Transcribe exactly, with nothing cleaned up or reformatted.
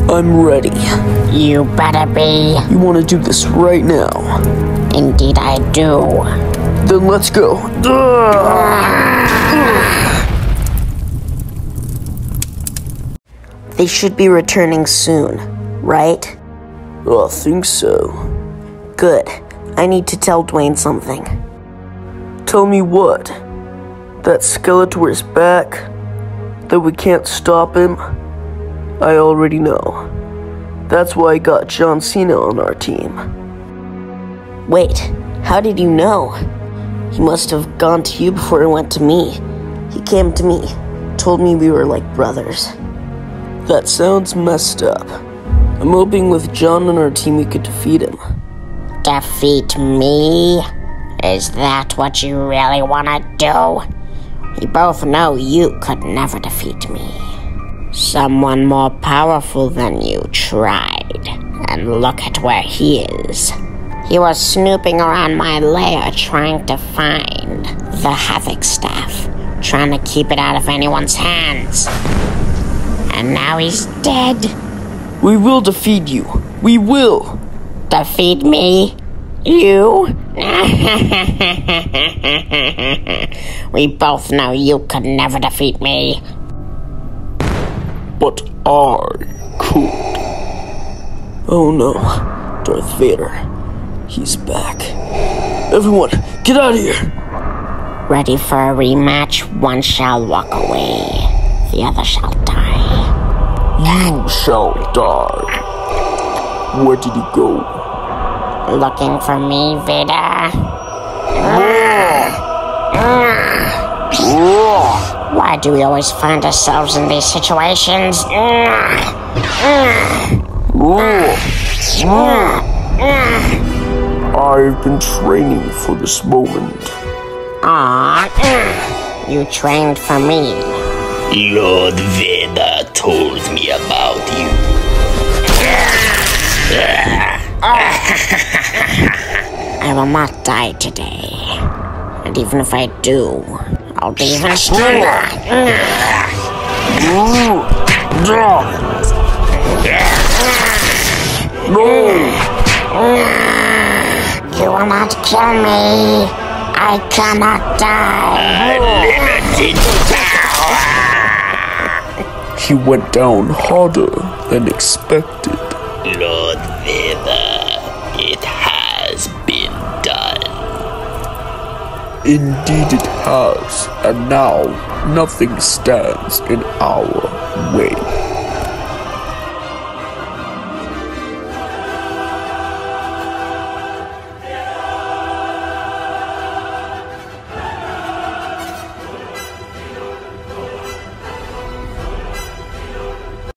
I'm ready. You better be. You want to do this right now? Indeed I do. Then let's go. They should be returning soon, right? I think so. Good. I need to tell Dwayne something. Tell me what? That Skeletor's back? That we can't stop him? I already know. That's why I got John Cena on our team. Wait, how did you know? He must have gone to you before he went to me. He came to me, told me we were like brothers. That sounds messed up. I'm hoping with John on our team we could defeat him. Defeat me? Is that what you really want to do? We both know you could never defeat me. Someone more powerful than you tried, and look at where he is. He was snooping around my lair trying to find the Havoc Staff, trying to keep it out of anyone's hands. And now he's dead. We will defeat you. We will. Defeat me? You? We both know you could never defeat me. But I could. Oh no, Darth Vader. He's back. Everyone, get out of here! Ready for a rematch? One shall walk away. The other shall die. You shall die. Where did he go? Looking for me, Vader? Why do we always find ourselves in these situations? I've been training for this moment. Aw, you trained for me. Lord Vader told me about you. I will not die today. And even if I do, I'll be even stronger. You will not kill me. I cannot die. Unlimited power. He went down harder than expected. Lord Vader, it has been done. Indeed it has, and now nothing stands in our way.